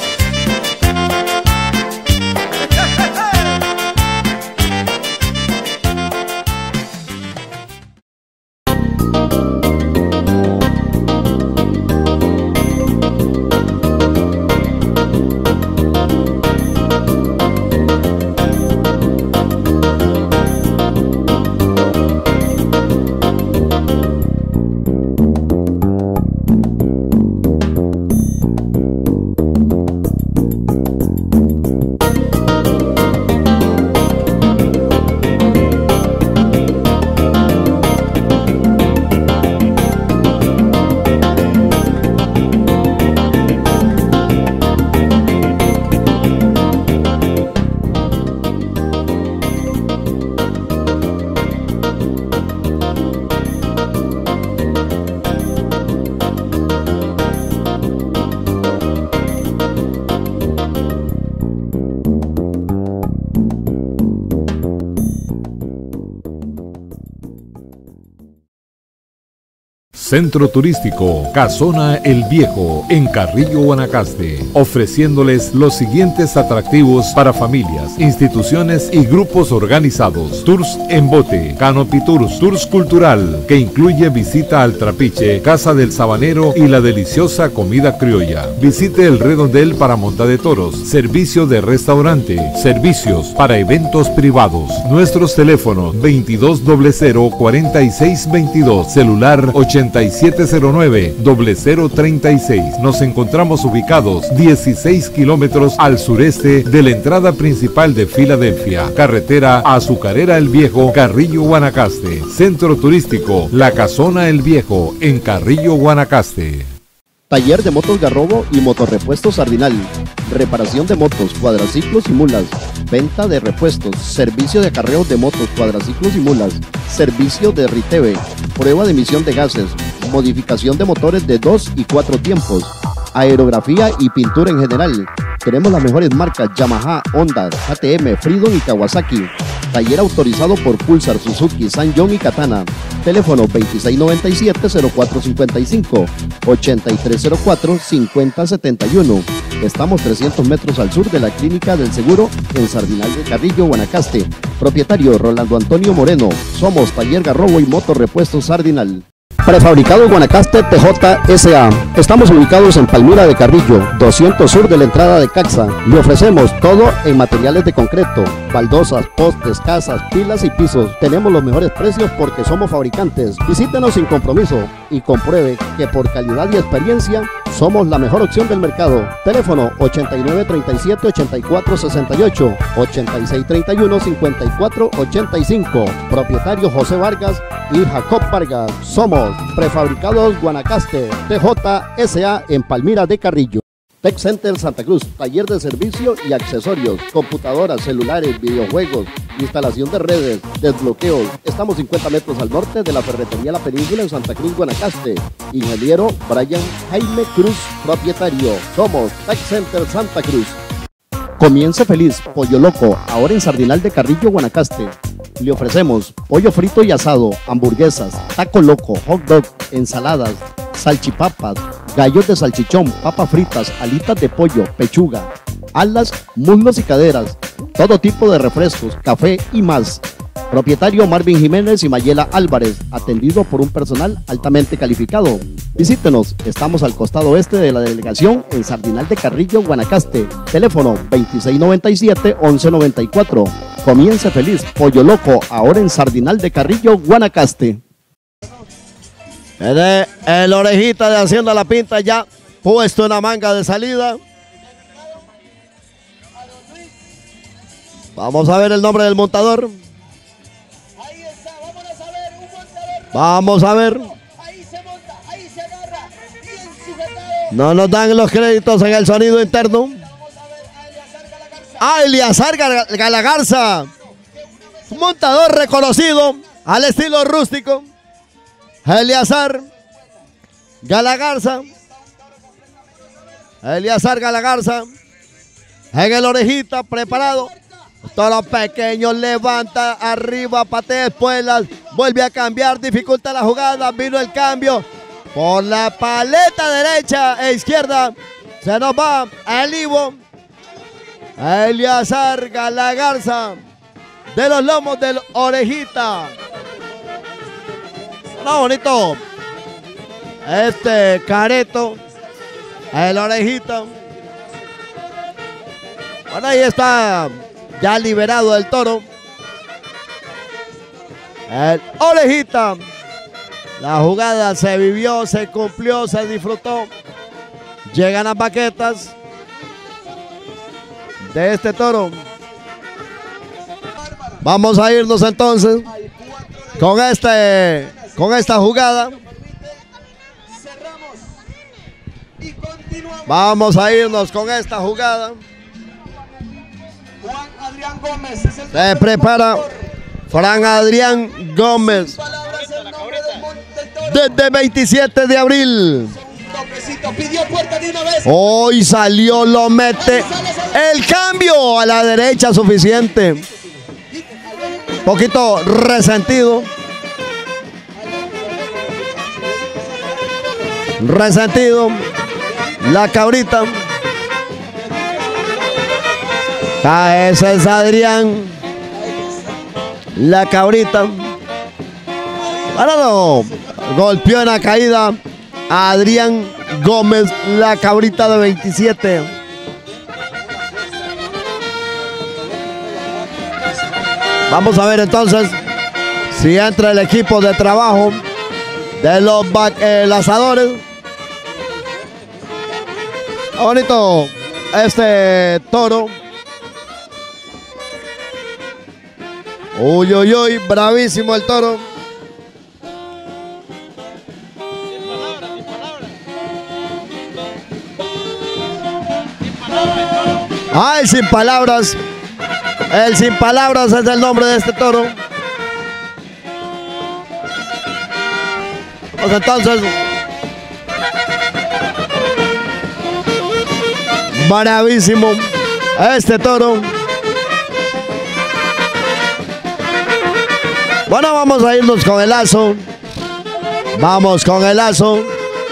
Centro Turístico Casona El Viejo en Carrillo, Guanacaste, ofreciéndoles los siguientes atractivos para familias, instituciones y grupos organizados: tours en bote, canopy tours, tours cultural, que incluye visita al trapiche, casa del sabanero y la deliciosa comida criolla. Visite el redondel para monta de toros, servicio de restaurante, servicios para eventos privados. Nuestros teléfonos: veintidós cero cero, cuarenta y seis veintidós, celular ochenta y siete cero nueve, cero cero treinta y seis. Nos encontramos ubicados dieciséis kilómetros al sureste de la entrada principal de Filadelfia, carretera Azucarera El Viejo, Carrillo, Guanacaste. Centro Turístico La Casona El Viejo en Carrillo, Guanacaste. Taller de motos Garrobo y motorrepuestos Sardinal. Reparación de motos, cuadraciclos y mulas. Venta de repuestos. Servicio de acarreo de motos, cuadraciclos y mulas. Servicio de Riteve. Prueba de emisión de gases. Modificación de motores de dos y cuatro tiempos. Aerografía y pintura en general. Tenemos las mejores marcas: Yamaha, Honda, K T M, Freedom y Kawasaki. Taller autorizado por Pulsar, Suzuki, San-Yon y Katana. Teléfono veintiséis noventa y siete, cero cuatro cincuenta y cinco, ochenta y tres cero cuatro, cincuenta setenta y uno. Estamos trescientos metros al sur de la Clínica del Seguro en Sardinal de Carrillo, Guanacaste. Propietario Rolando Antonio Moreno. Somos Taller Garrobo y Motorrepuestos Sardinal. Prefabricado Guanacaste T J S A. Estamos ubicados en Palmira de Carrillo, doscientos sur de la entrada de Caxa. Le ofrecemos todo en materiales de concreto: baldosas, postes, casas, pilas y pisos. Tenemos los mejores precios porque somos fabricantes. Visítenos sin compromiso y compruebe que por calidad y experiencia Somos la mejor opción del mercado. Teléfono ochenta y nueve, treinta y siete, ochenta y cuatro, sesenta y ocho, ochenta y seis, treinta y uno, cincuenta y cuatro, ochenta y cinco. Propietario José Vargas y Jacob Vargas. Somos Prefabricados Guanacaste, T J S A en Palmira de Carrillo. Tech Center Santa Cruz, taller de servicio y accesorios, computadoras, celulares, videojuegos, instalación de redes, desbloqueos. Estamos cincuenta metros al norte de la ferretería La Península en Santa Cruz, Guanacaste. Ingeniero Brian Jaime Cruz, propietario. Somos Tech Center Santa Cruz. Comience feliz, Pollo Loco, ahora en Sardinal de Carrillo, Guanacaste. Le ofrecemos pollo frito y asado, hamburguesas, taco loco, hot dog, ensaladas, salchipapas, gallos de salchichón, papas fritas, alitas de pollo, pechuga, alas, muslos y caderas, todo tipo de refrescos, café y más. Propietario Marvin Jiménez y Mayela Álvarez, atendido por un personal altamente calificado. Visítenos, estamos al costado oeste de la delegación en Sardinal de Carrillo, Guanacaste. Teléfono veintiséis noventa y siete, once noventa y cuatro. Comience feliz, Pollo Loco, ahora en Sardinal de Carrillo, Guanacaste. El, el orejita de Hacienda La Pinta ya puesto en la manga de salida. Vamos a ver el nombre del montador. Vamos a ver. No nos dan los créditos en el sonido interno. Ah, Eliazar Galagarza, un montador reconocido al estilo rústico. Eliazar Galagarza. Eliazar Galagarza en el orejita, preparado. Toro pequeño, levanta, arriba, patea espuelas, vuelve a cambiar, dificulta la jugada, vino el cambio por la paleta derecha e izquierda, se nos va el Ivo, Eliazar Galagarza, de los lomos del orejita. No, bonito, este careto, el orejita. Bueno, ahí está. Ya liberado el toro. El orejita. La jugada se vivió, se cumplió, se disfrutó. Llegan las baquetas de este toro. Vamos a irnos entonces con este, con esta jugada. Vamos a irnos con esta jugada. Gómez es el se prepara Fran Adrián Gómez desde veintisiete de abril. Hoy salió, lo mete el cambio a la derecha suficiente, poquito resentido, resentido la cabrita. Ese es Adrián, la cabrita. Parado, golpeó en la caída a Adrián Gómez, la cabrita de veintisiete. Vamos a ver entonces si entra el equipo de trabajo de los eh, lanzadores. Bonito este toro. Uy, uy, uy, bravísimo el toro. Ay, sin palabras. El sin palabras es el nombre de este toro. Pues entonces, bravísimo este toro. Bueno, vamos a irnos con el lazo. Vamos con el lazo.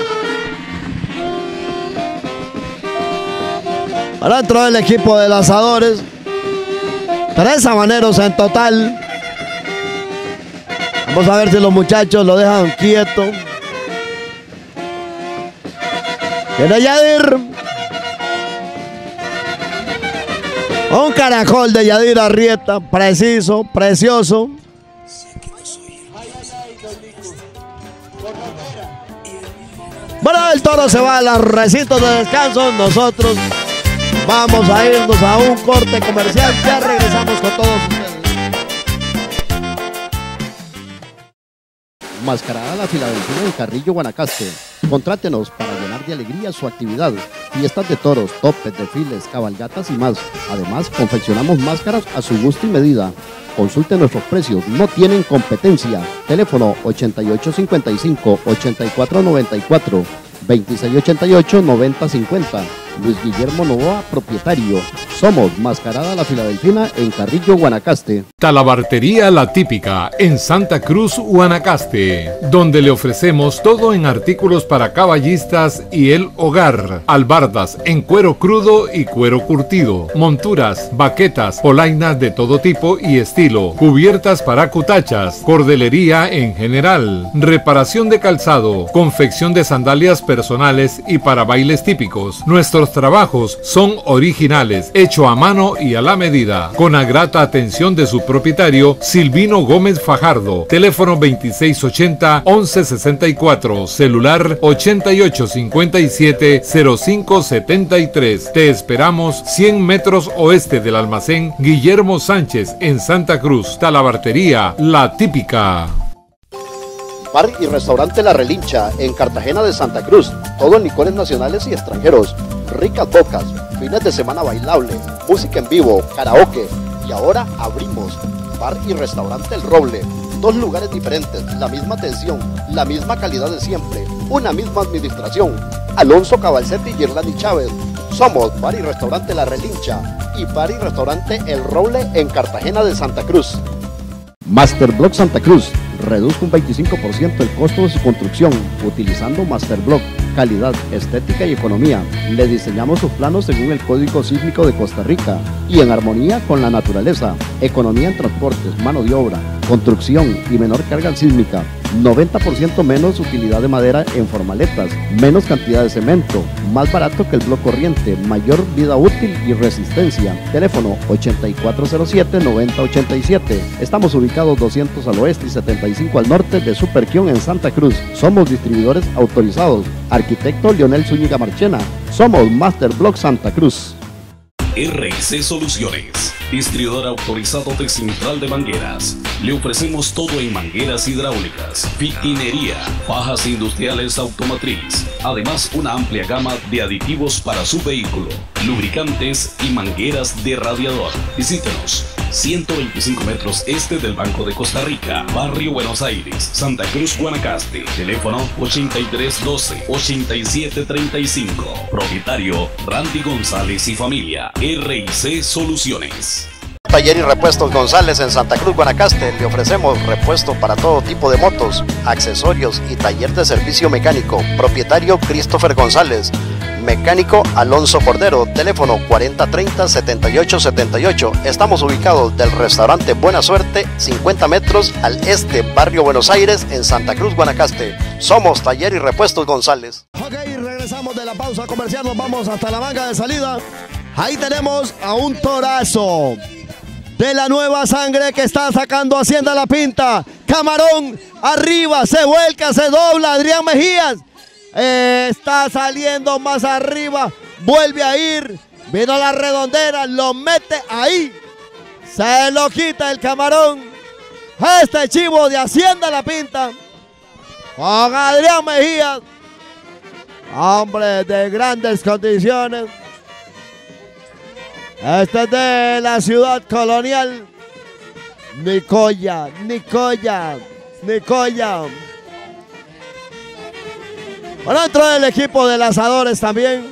Para dentro del equipo de lanzadores. Tres habaneros en total. Vamos a ver si los muchachos lo dejan quieto. Viene Yadir. Un caracol de Yadir Arrieta. Preciso, precioso. Bueno, el toro se va a los recintos de descanso. Nosotros vamos a irnos a un corte comercial. Ya regresamos con todos ustedes. Mascarada La Filadelfia en Carrillo, Guanacaste. Contrátenos para llenar de alegría su actividad. Fiestas de toros, topes, desfiles, cabalgatas y más. Además, confeccionamos máscaras a su gusto y medida. Consulte nuestros precios, no tienen competencia. Teléfono ochenta y ocho cincuenta y cinco, ochenta y cuatro noventa y cuatro, veintiséis ochenta y ocho, noventa cincuenta. Luis Guillermo Novoa, propietario. Somos Mascarada La Filadelfina en Carrillo, Guanacaste. Talabartería La Típica en Santa Cruz, Guanacaste, donde le ofrecemos todo en artículos para caballistas y el hogar. Albardas en cuero crudo y cuero curtido, monturas, baquetas, polainas de todo tipo y estilo, cubiertas para cutachas, cordelería en general, reparación de calzado, confección de sandalias personales y para bailes típicos. Nuestros trabajos son originales, hecho a mano y a la medida, con la grata atención de su propietario Silvino Gómez Fajardo. Teléfono veintiséis ochenta, once sesenta y cuatro, celular ochenta y ocho cincuenta y siete, cero cinco setenta y tres. Te esperamos cien metros oeste del almacén Guillermo Sánchez en Santa Cruz. Talabartería La Típica. Bar y restaurante La Relincha en Cartagena de Santa Cruz. Todo en licores nacionales y extranjeros. Ricas bocas, fines de semana bailable, música en vivo, karaoke. Y ahora abrimos Bar y restaurante El Roble. Dos lugares diferentes, la misma atención, la misma calidad de siempre, una misma administración. Alonso Cabalcetti y Girlani Chávez. Somos Bar y restaurante La Relincha y Bar y restaurante El Roble en Cartagena de Santa Cruz. Masterblock Santa Cruz. Reduzca un veinticinco por ciento el costo de su construcción utilizando Masterblock. Calidad, estética y economía. Le diseñamos sus planos según el Código Sísmico de Costa Rica y en armonía con la naturaleza. Economía en transportes, mano de obra, construcción y menor carga sísmica. noventa por ciento menos utilidad de madera en formaletas, menos cantidad de cemento, más barato que el bloque corriente, mayor vida útil y resistencia. Teléfono ochenta y cuatro cero siete, noventa ochenta y siete. Estamos ubicados doscientos al oeste y setenta y cinco al norte de Superquión en Santa Cruz. Somos distribuidores autorizados. Arquitecto Leonel Zúñiga Marchena. Somos Masterblock Santa Cruz. R C Soluciones, distribuidor autorizado de Central de Mangueras. Le ofrecemos todo en mangueras hidráulicas, fiquinería, fajas industriales automotriz. Además, una amplia gama de aditivos para su vehículo, lubricantes y mangueras de radiador. Visítenos. ciento veinticinco metros este del Banco de Costa Rica, Barrio Buenos Aires, Santa Cruz, Guanacaste. Teléfono ochenta y tres doce, ochenta y siete treinta y cinco. Propietario Randy González y familia. R C Soluciones. Taller y Repuestos González en Santa Cruz, Guanacaste. Le ofrecemos repuestos para todo tipo de motos, accesorios y taller de servicio mecánico. Propietario Christopher González. Mecánico Alonso Cordero. Teléfono cuarenta treinta, setenta y ocho setenta y ocho. Estamos ubicados del restaurante Buena Suerte, cincuenta metros al este, Barrio Buenos Aires, en Santa Cruz, Guanacaste. Somos Taller y Repuestos González. Ok, regresamos de la pausa comercial, nos vamos hasta la manga de salida. Ahí tenemos a un torazo de la nueva sangre que está sacando Hacienda La Pinta. Camarón arriba, se vuelca, se dobla. Adrián Mejías eh, está saliendo más arriba, vuelve a ir, vino a la redondera, lo mete ahí, se lo quita el Camarón. Este chivo de Hacienda La Pinta con Adrián Mejías, hombre de grandes condiciones. Este es de la ciudad colonial. Nicoya, Nicoya, Nicoya. Bueno, entró el equipo de lanzadores también.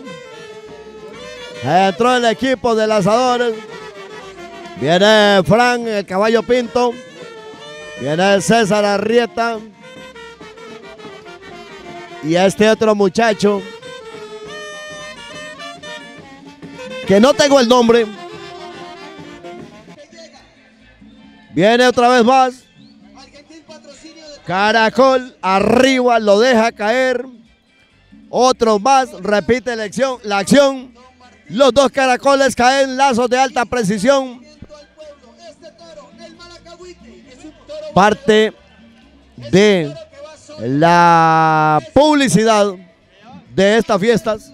Entró el equipo de lanzadores. Viene Fran, el caballo Pinto. Viene César Arrieta. Y este otro muchacho, que no tengo el nombre. Viene otra vez más. Caracol arriba, lo deja caer. Otro más, repite la acción, la acción. Los dos caracoles caen, lazos de alta precisión. Parte de la publicidad de estas fiestas,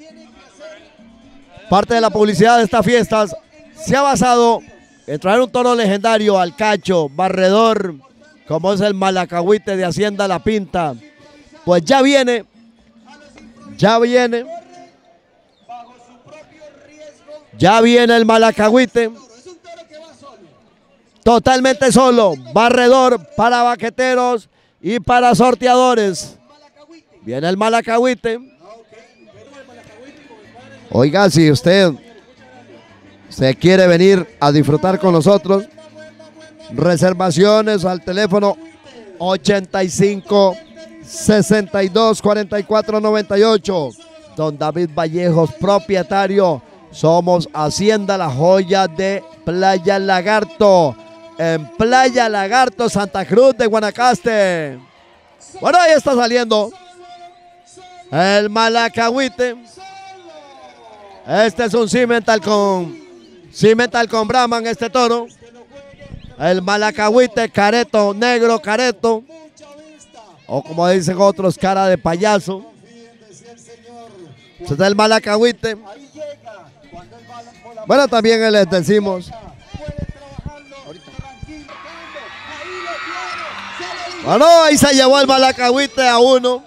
parte de la publicidad de estas fiestas, se ha basado en traer un toro legendario al cacho, barredor, como es el Malacahuite de Hacienda La Pinta. Pues ya viene, ya viene, ya viene el Malacahuite, totalmente solo, barredor para vaqueteros y para sorteadores. Viene el Malacahuite. Oiga, si usted se quiere venir a disfrutar con nosotros, reservaciones al teléfono ochenta y cinco, sesenta y dos, cuarenta y cuatro, noventa y ocho. Don David Vallejos, propietario. Somos Hacienda La Joya de Playa Lagarto, en Playa Lagarto, Santa Cruz de Guanacaste. Bueno, ahí está saliendo el Malacahuite. Este es un cimental con cimental con Brahman, este toro. El Malacahuite careto, negro careto, o como dicen otros, cara de payaso. Este es el Malacahuite. Bueno, también les decimos. Bueno, ahí se llevó el Malacahuite a uno.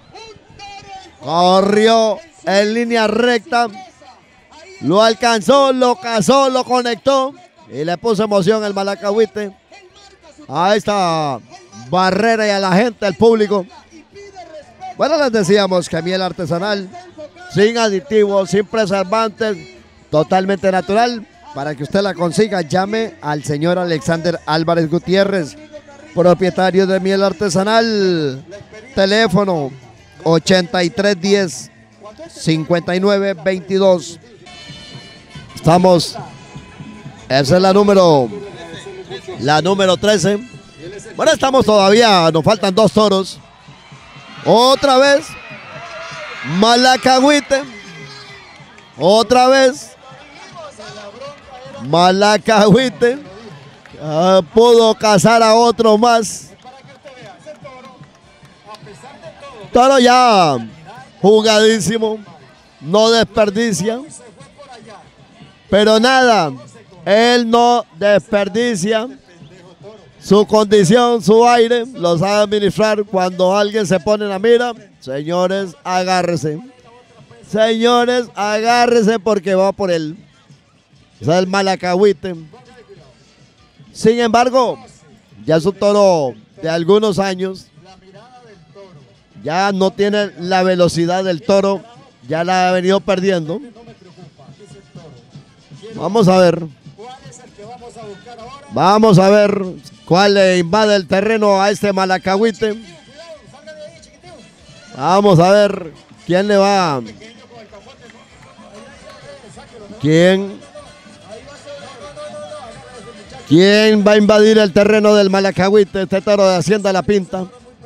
Corrió en línea recta. Lo alcanzó, lo cazó, lo conectó y le puso emoción el Malacahuite a esta barrera y a la gente, al público. Bueno, les decíamos que miel artesanal, sin aditivos, sin preservantes, totalmente natural. Para que usted la consiga, llame al señor Alexander Álvarez Gutiérrez, propietario de miel artesanal. Teléfono ochenta y tres diez, cincuenta y nueve veintidós. Estamos, esa es la número, la número trece. Bueno, estamos todavía, nos faltan dos toros. Otra vez, Malacahuite. Otra vez, Malacahuite. Uh, pudo cazar a otro más. Toro ya jugadísimo, no desperdicia. Pero nada, él no desperdicia su condición, su aire, lo sabe administrar. Cuando alguien se pone en la mira, señores, agárrese. Señores, agárrese porque va por él. O sea, el Malacahuite. Sin embargo, ya es un toro de algunos años. Ya no tiene la velocidad del toro, ya la ha venido perdiendo. Vamos a ver. Vamos a ver cuál le invade el terreno a este Malacahuite. Vamos a ver quién le va. ¿Quién? ¿Quién va a invadir el terreno del Malacahuite? Este toro de Hacienda La Pinta.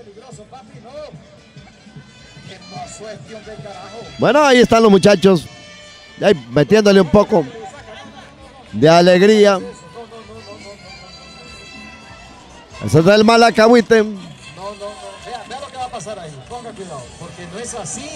Bueno, ahí están los muchachos. Ahí, metiéndole un poco de alegría. Ese es el Malacahuite. No, no, no. Vea, vea lo que va a pasar ahí. Ponga cuidado, porque no es así.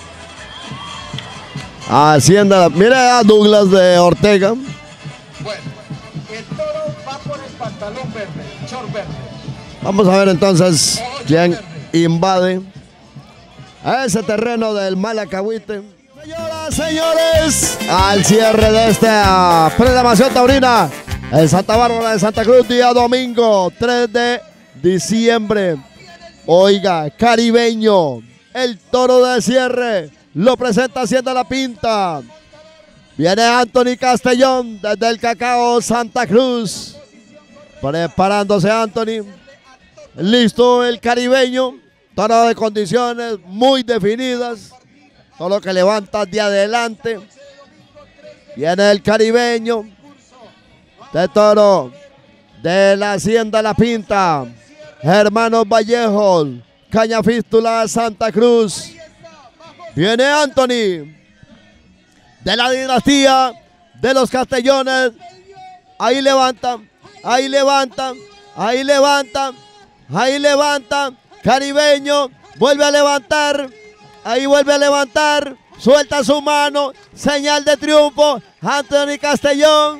Hacienda. Mire a Douglas de Ortega. Bueno, el toro va por el pantalón verde, short verde. Vamos a ver entonces quién invade a ese terreno del Malacahuite. Señoras, señores, al cierre de esta programación taurina en Santa Bárbara de Santa Cruz, día domingo tres de diciembre. Oiga, caribeño, el toro de cierre lo presenta Hacienda La Pinta. Viene Anthony Castellón desde el Cacao, Santa Cruz. Preparándose Anthony. Listo el caribeño. Toro de condiciones muy definidas. Todo lo que levanta de adelante. Viene el caribeño. De toro de la Hacienda La Pinta. Hermanos Vallejos. Cañafístula Santa Cruz. Viene Anthony. De la dinastía de los Castellones. Ahí levanta. Ahí levanta. Ahí levanta. Ahí levanta. Caribeño. Vuelve a levantar. Ahí vuelve a levantar, suelta su mano, señal de triunfo. Anthony Castellón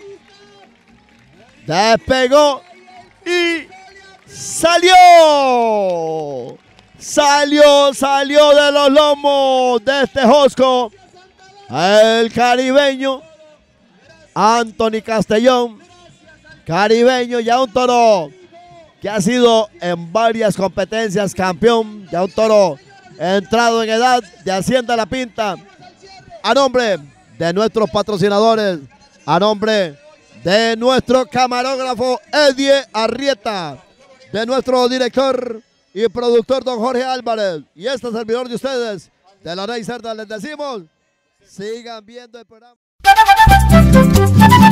despegó y salió. Salió, salió de los lomos de este Josco el caribeño Anthony Castellón. Caribeño, ya un toro que ha sido en varias competencias campeón, ya un toro entrado en edad de Hacienda La Pinta. A nombre de nuestros patrocinadores, a nombre de nuestro camarógrafo Edie Arrieta, de nuestro director y productor don Jorge Álvarez y este servidor de ustedes, de la Rey Cerda, les decimos, sigan viendo el programa.